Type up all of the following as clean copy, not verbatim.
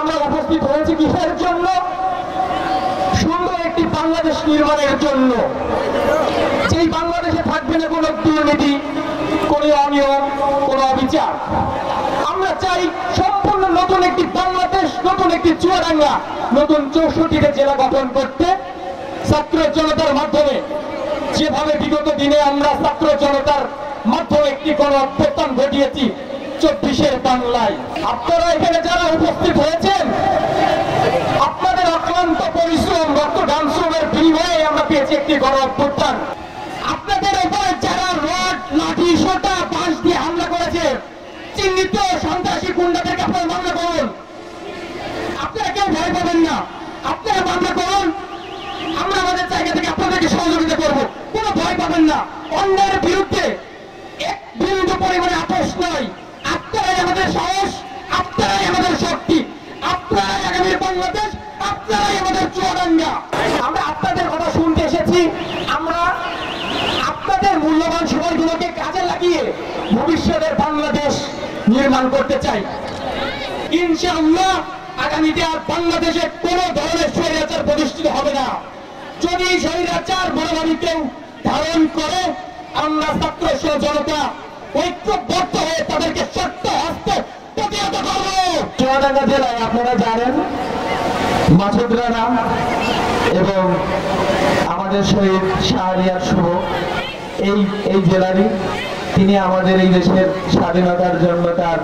আমরা উপস্থিত হয়েছি কিসের জন্য? সুন্দর একটি বাংলাদেশ নির্মাণের জন্য, যেই বাংলাদেশে থাকবে না কোনো দুর্নীতি, কোনো অনিয়ম, কোনো অবিচার। আমরা চাই সম্পূর্ণ নতুন একটি বাংলাদেশ, নতুন একটি চুয়াডাঙ্গা, নতুন 64টা জেলা গঠন করতে ছাত্র জনতার মাধ্যমে, যেভাবে বিগত দিনে আমরা ছাত্র জনতার মাধ্যমে একটি গণ অভ্যুত্থান ঘটিয়েছি 24-এর বাংলায়। আপনারা এখানে যারা উপস্থিত হয়েছেন, আপনাদের অক্লান্ত পরিশ্রম, রক্ত ঘামশ্রমের বিনিময়ে আমরা পেয়েছি একটি গণ অভ্যুত্থান। আপনাদের উপরে যারা রড, লাঠি, সোটা, বাঁশ দিয়ে হামলা করেছে, চিহ্নিত সন্ত্রাসী গুন্ডাদেরকে আপনারা মামলা করুন। আপনারা কেউ ভয় পাবেন না, আপনারা মামলা করুন। আমরা আমাদের জায়গা থেকে আপনাদেরকে সহযোগিতা করবো, কোনো ভয় পাবেন না। অন্যায়ের বিরুদ্ধে এক বিন্দু পরিমাণে আপোষ নয়। আপনারাই আমাদের সাহস, আপনারাই আমাদের শক্তি, আপনারাই আগামীর বাংলাদেশ, আপনারাই আমাদের চুয়াডাঙ্গা। আমরা আপনাদের কথা শুনতে এসেছি। আমরা আপনাদের মূল্যবান সময়গুলোকে কাজে লাগিয়ে ভবিষ্যতের বাংলাদেশ নির্মাণ করতে চাই। ইনশাআল্লাহ আগামীতে আর বাংলাদেশে কোনো ধরনের স্বৈরাচার প্রতিষ্ঠিত হবে না। যদি স্বৈরাচার মনোভাবী কেউ ধারণ করে, আমরা ছাত্র জনতা ঐক্যবদ্ধ হয়ে তাদেরকে শক্ত হস্তে প্রতিহত করব। চুয়াডাঙ্গা জেলায় আপনারা জানেন মাসুদ রানা এবং আমাদের শহীদ শাহরিয়ার শুভ এই জেলারই। তিনি আমাদের এই দেশের স্বাধীনতার জন্য তার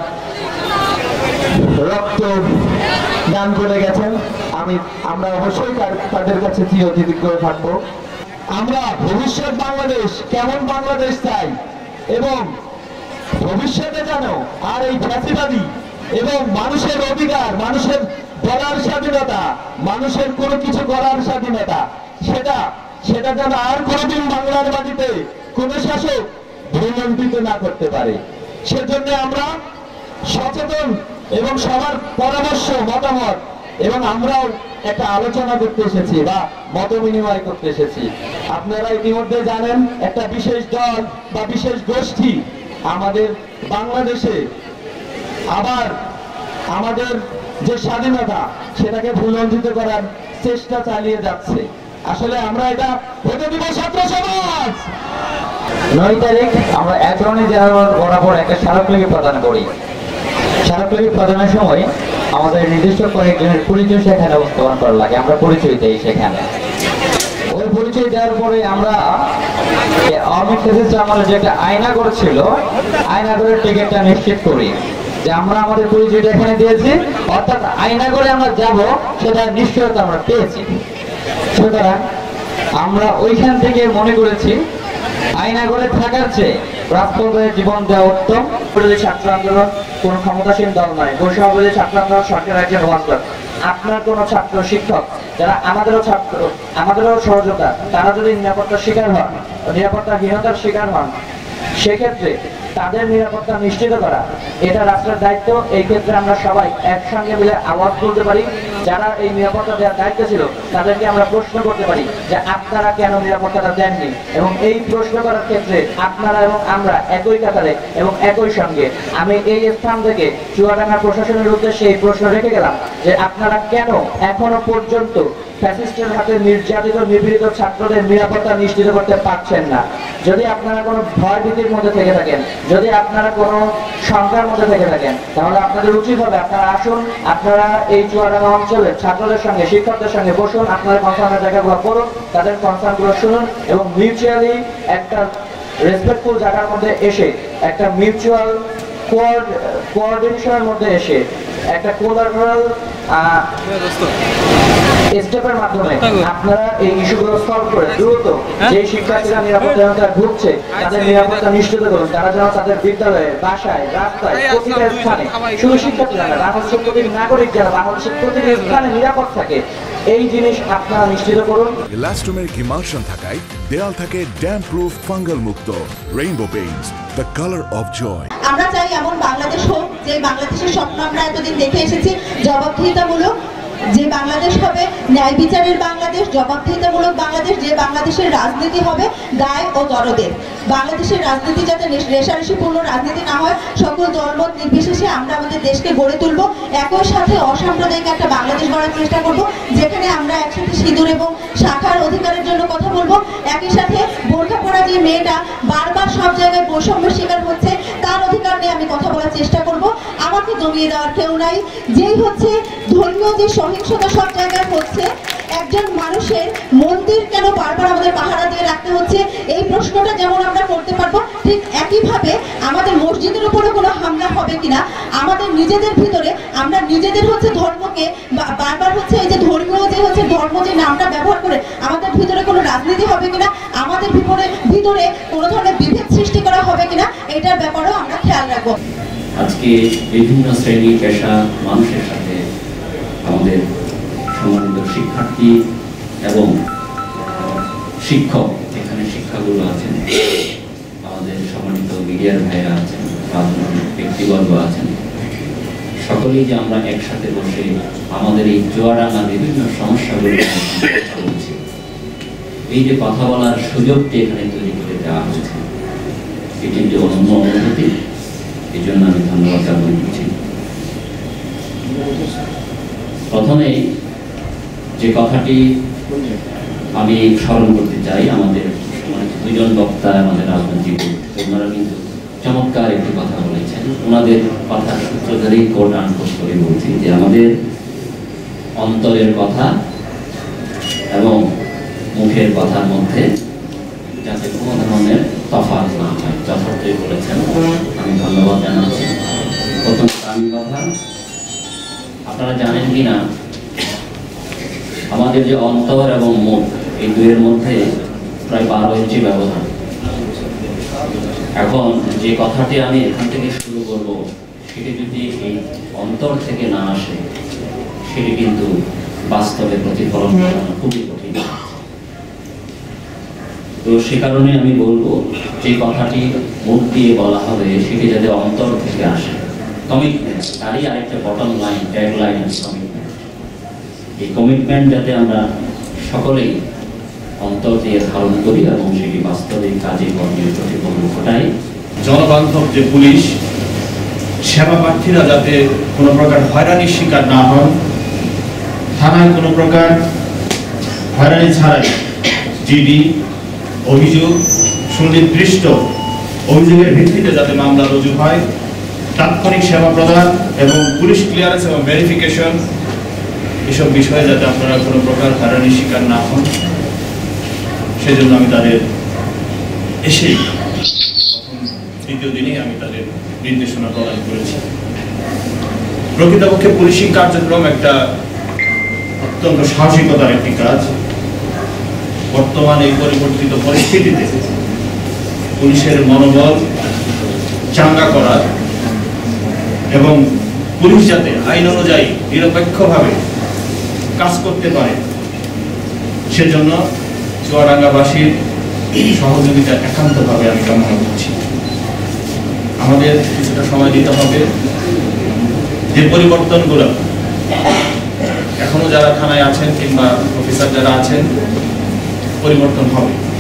রক্ত দান করে গেছেন। আমরা অবশ্যই তাদের কাছে চিরকৃতজ্ঞ থাকবো। আমরা ভবিষ্যৎ বাংলাদেশ, কেমন বাংলাদেশ চাই, এবং ভবিষ্যতে যেন আর এই ফ্যাসিবাদী এবং মানুষের অধিকার, মানুষের বলার স্বাধীনতা, মানুষের কোনো কিছু করার স্বাধীনতা, সেটা যেন আর কোনোদিন বাংলার মাটিতে কোনো শাসক ভূলণ্ঠিত না করতে পারে। সেজন্য আমরা সচেতন এবং সবার পরামর্শ, মতামত, এবং আমরাও একটা আলোচনা করতে এসেছি বা মত বিনিময় করতে এসেছি। আপনারা ইতিমধ্যে জানেন একটা বিশেষ দল বা বিশেষ গোষ্ঠী আমাদের বাংলাদেশে আবার আমাদের যে স্বাধীনতা সেটাকে ভূলণ্ঠিত করার চেষ্টা চালিয়ে যাচ্ছে। আসলে আমরা এটা হতে দিব ছাত্র সমাজ। 9 তারিখ আমরা অ্যাটর্নি জেনারেল বরাবর একটা স্মারকলিপি প্রদান করি। স্মারকলিপি প্রদানের সময় আমাদের নির্দিষ্ট কয়েকজনের পরিচয় সেখানে উপস্থাপন করা লাগে। আমরা পরিচয় দিই সেখানে। ওই পরিচয় দেওয়ার পরে আমরা আওয়ামী ফ্যাসিস্ট আমাদের যে একটা আয়না করেছিল, আয়না করে টিকিটটা নিশ্চিত করি যে আমরা আমাদের পরিচয়টা এখানে দিয়েছি, অর্থাৎ আয়না করে আমরা যাব সেটা নিশ্চয়তা আমরা পেয়েছি। সুতরাং আমরা ওইখান থেকে মনে করেছি আয়না করে থাকার চেয়ে রাজপথে জীবন দেওয়া উত্তম। ছাত্র আন্দোলন কোন ক্ষমতাসীন দল নয়, বৈষম্যবিরোধী ছাত্র আন্দোলন সরকার একজন ওয়ার্কার। আপনার কোন ছাত্র, শিক্ষক যারা আমাদেরও ছাত্র, আমাদেরও সহযোগিতা, তারা যদি নিরাপত্তার শিকার হন, নিরাপত্তাহীনতার শিকার হন, সেক্ষেত্রে তাদের নিরাপত্তা নিশ্চিত করা এটা রাষ্ট্রের দায়িত্ব। এই ক্ষেত্রে আমরা সবাই একসঙ্গে মিলে আওয়াজ তুলতে পারি। যারা এই নিরাপত্তা দেওয়ার দায়িত্ব ছিল তাদেরকে আমরা প্রশ্ন করতে পারি যে আপনারা কেন নিরাপত্তাটা দেননি, এবং এই প্রশ্ন করার ক্ষেত্রে আপনারা এবং আমরা একই কাতারে এবং একই সঙ্গে আমি এই স্থান থেকে চুয়াডাঙ্গা প্রশাসনের উদ্দেশ্যে এই প্রশ্ন রেখে গেলাম যে আপনারা কেন এখনো পর্যন্ত ফ্যাসিস্টের হাতে নির্যাতিত, নিপীড়িত ছাত্রদের নিরাপত্তা নিশ্চিত করতে পারছেন না। যদি আপনারা কোনো ভয় ভীতির মধ্যে থেকে থাকেন, যদি আপনারা কোনো শঙ্কার মধ্যে থেকে থাকেন, তাহলে আপনাদের উচিত হবে আপনারা আসুন, আপনারা এই চুয়াডাঙ্গা অঞ্চলের ছাত্রদের সঙ্গে, শিক্ষকদের সঙ্গে বসুন, আপনাদের কনসার্নের জায়গাগুলো করুন, তাদের কনসার্নগুলো শুনুন, এবং মিউচুয়ালি একটা রেসপেক্টফুল জায়গার মধ্যে এসে, একটা মিউচুয়াল কোঅর্ডিনেশনের মধ্যে এসে, একটা কোলাটারাল স্টেপের মাধ্যমে আপনারা এই ইস্যুগুলো সলভ করে দ্রুত যে শিক্ষার্থীরা নিরাপত্তা ঢুকছে তাদের নিরাপত্তা নিশ্চিত করুন। তারা যেন তাদের বিদ্যালয়ে, বাসায়, রাস্তায়, প্রতিটা স্থানে, শুধু শিক্ষার্থীরা না, বাংলাদেশের প্রতিটি নাগরিক যারা বাংলাদেশের প্রতিটি স্থানে নিরাপদ থাকে, এই জিনিস আপনারা নিশ্চিত করুন। ইলাস্টোমেরিক ইমালশন থাকায় দেয়াল থাকে ড্যাম্প প্রুফ, ফাঙ্গাল মুক্ত। Rainbow paints, the colour of joy. আমরা চাই এমন বাংলাদেশ হোক যে বাংলাদেশের স্বপ্ন আমরা এতদিন দেখে এসেছি, জবাবদিহিতামূলক, যে যে বাংলাদেশ হবে ন্যায় বিচারের বাংলাদেশ, জবাবদিহিতামূলক বাংলাদেশ, যে বাংলাদেশের রাজনীতি হবে দায় ও দরদের। বাংলাদেশের রাজনীতি যাতে রেষারেষিপূর্ণ রাজনীতি না হয়, সকল দলমত নির্বিশেষে আমরা আমাদের দেশকে গড়ে তুলব। একই সাথে অসাম্প্রদায়িক একটা বাংলাদেশ গড়ার চেষ্টা করব, যেখানে আমরা একসাথে সিঁদুর এবং শাখার অধিকারের জন্য কথা বলবো। একই সাথে বোরখা পরা যে মেয়েটা বারবার সব জায়গায় বৈষম্যের শিকার হচ্ছে, তার অধিকার নিয়ে আমি কথা বলার চেষ্টা করব। আমাকে দমিয়ে দেওয়ার কেউ নাই। যেই হচ্ছে ধর্মীয় যে সহিংসতা সব জায়গায় হচ্ছে, একজন মানুষের মন্দির কেন বারবার আমাদের পাহারা দিয়ে রাখতে হচ্ছে, এই প্রশ্নটা যেমন আমরা করতে পারবো, ঠিক একইভাবে আমাদের মসজিদের উপরে কোনো হামলা হবে কিনা, আমাদের নিজেদের ভিতরে আমরা নিজেদের হচ্ছে ধর্মকে বারবার হচ্ছে এই যে ধর্মীয় যে হচ্ছে ধর্ম যে নামটা ব্যবহার করে আমাদের ভিতরে কোনো রাজনীতি হবে কিনা, আমাদের ভিতরে কোনো ধরনের বিভেদ সৃষ্টি করা হবে কিনা, এটার ব্যাপারেও আমরা খেয়াল রাখবো। আজকে বিভিন্ন শ্রেণী পেশা মানুষের সাথে আমাদের সম্মানিত শিক্ষার্থী এবং শিক্ষক, এখানে শিক্ষাগুলো আছেন, আমাদের সম্মানিত মিডিয়ার ভাইরা আছেন, রাজনৈতিক ব্যক্তিবর্গ আছেন, সকলেই যে আমরা একসাথে বসে আমাদের এই চুয়াডাঙ্গা বিভিন্ন সমস্যাগুলো বলছি, এই যে কথা বলার সুযোগটি এখানে তৈরি করে দেওয়া হয়েছে, এটি যে অনন্য অনুভূতি, এই জন্য আমি ধন্যবাদ জ্ঞাপন করছি। প্রথমে যে কথাটি আমি স্মরণ করতে চাই, আমাদের দুজন বক্তা আমাদের রাজনৈতিক, ওনারা কিন্তু চমৎকার একটি কথা বলেছেন। ওনাদের কথার সূত্র ধরেই কোট আনকোট করে বলছি যে আমাদের অন্তরের কথা এবং মুখের কথার মধ্যে যাতে কোনো ধরনের তফাৎ না হয়, যথার্থই বলেছেন, আমি ধন্যবাদ জানাচ্ছি। প্রথম আমি কথা, আপনারা জানেন কি না, আমাদের যে অন্তর এবং মুখ, এই দুয়ের মধ্যে প্রায় 12 ইঞ্চি ব্যবধান। এখন যে কথাটি আমি এখান থেকে শুরু করব, সেটি যদি এই অন্তর থেকে না আসে, সেটি কিন্তু বাস্তবে প্রতিফলন করা খুবই কঠিন। তো সে কারণে আমি বলবো, যে কথাটি মুখ দিয়ে বলা হবে সেটি যাতে অন্তর থেকে আসে। কমিটমেন্ট, তারই আরেকটা বটম লাইন, ট্যাগ লাইন আছে কমিটমেন্ট। এই কমিটমেন্ট যাতে আমরা সকলেই অন্তর দিয়ে ধারণ করি এবং সেটি বাস্তবিক কাজে কর্মে প্রতিফলন ঘটাই। জনবান্ধব যে পুলিশ, সেবা প্রার্থীরা যাতে কোনো প্রকার হয়রানির শিকার না হন, থানায় কোনো প্রকার হয়রানি ছাড়াই জিডি অভিযোগ, সুনির্দিষ্ট অভিযোগের ভিত্তিতে যাতে মামলা রুজু হয়, তাৎক্ষণিক সেবা প্রদান এবং পুলিশ ক্লিয়ারেন্স এবং ভেরিফিকেশন, এসব বিষয়ে যাতে আপনারা কোনো প্রকার হয়রানির শিকার না হন, সেজন্য আমি তাদের এসেই দ্বিতীয় দিনেই আমি তাদের নির্দেশনা প্রদান করেছি। প্রকৃতপক্ষে পুলিশি কার্যক্রম একটা অত্যন্ত সাহসিকতার একটি কাজ। বর্তমান এই পরিবর্তিত পরিস্থিতিতে পুলিশের মনোবল চাঙ্গা করার এবং পুলিশ যাতে আইন অনুযায়ী নিরপেক্ষভাবে কাজ করতে পারে, সেজন্য চুয়াডাঙ্গাবাসীর সহযোগিতা একান্তভাবে আমি কামনা করছি। আমাদের কিছুটা সময় দিতে হবে। যে পরিবর্তনগুলো এখনো যারা থানায় আছেন কিংবা অফিসার যারা আছেন, পরিবর্তন হবে।